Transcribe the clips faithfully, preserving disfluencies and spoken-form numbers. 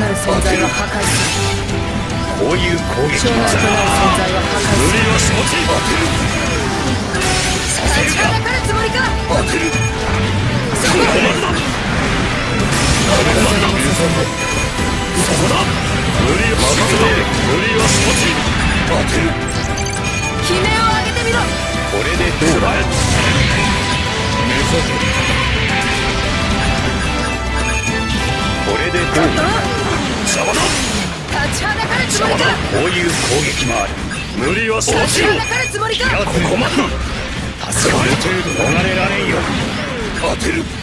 なる存在は破壊する。 こういう攻撃障害となる存在は破壊する。 無理を承知。させるか。 立ちはだかるつもりか。 当てる。そこだ。そこだ。無理を任せて。無理を承知。当てる。 悲鳴を上げてみろ。 これでどうだ。目指せ。これでどうだ。邪魔だ。 立ちはだかるつもりか。 こういう攻撃もある。無理は承知。 立ちはだかるつもりか。 ここまで。助かる程度逃れられんよ。当てる。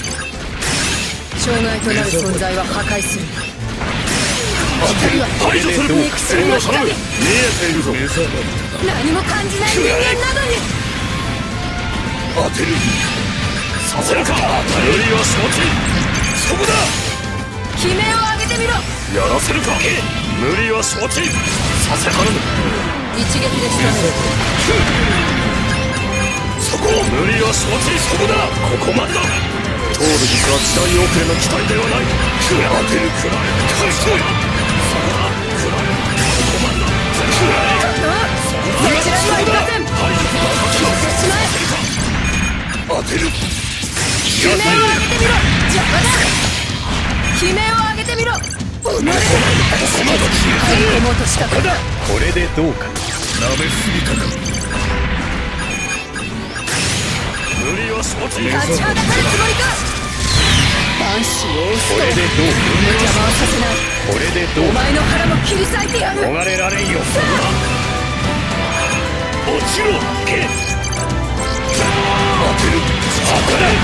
障害となる存在は破壊する。光は排除する。 薬の光。 見えているぞ。 何も感じない人間などに。 当てる。させるか。無理は承知。そこだ。 悲鳴を上げてみろ。 やらせるか。無理は承知。させたる。 一撃で仕留める。 そこ。無理は承知。そこだ。ここまでだ。通る術は時代遅れの機体ではない。当てるくらい。返して。そこだ。くらい。ここまでだ。くらい。そこだ。 こちらにはいりません。消してしまえ。 当てる。 悲鳴を上げてみろ。邪魔だ。悲鳴を上げてみろ。おのれ。入り込もうとしたか。 これでどうか。舐めすぎたか。無理は承知。 立ちはだかるつもりか。万死を押すとこれでどうか。 邪魔をさせない。 これでどうか。 お前の腹も切り裂いてやる。 逃れられんよ。落ちろ。け。当てる。そこだ。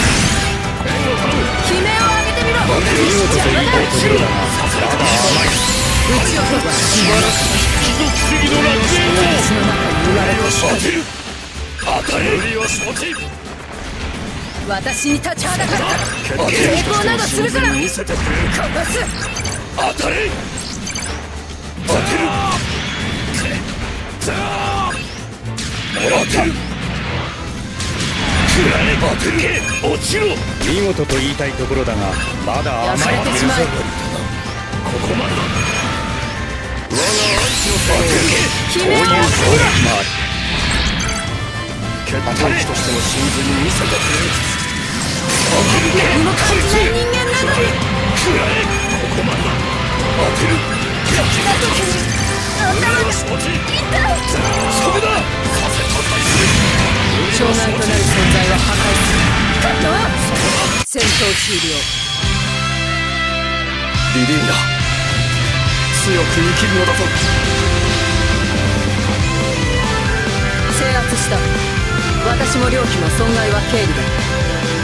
悲鳴を上げてみろ。 見事といい落ちろ。させられた。甘い。 打ち落とす。 素晴らしい。貴族主義の楽園を。 私の中に生まれた当てる。当たれ。無理を承知。 私に立ちはだかるから抵抗などするから見せてくれるか。 殺す。 当たれ。当てる。当てる。くらえ。当てる。け。落ちろ。見事と言いたいところだが、まだ甘い。 やめてしまえ。 ここまでだ。我が愛知の当てる。こういう攻撃もある。血統機としての真髄見せてくれる。 何も感じない人間なのに。 くらえ。ここまでだ。当てる。 来た時に頭が痛い。 そこだ。させたかいする。 障害となる存在は破壊する。カット。戦闘終了。 リリーナ、強く生きるのだぞ。 制圧した。私も両機の損害は軽微だ。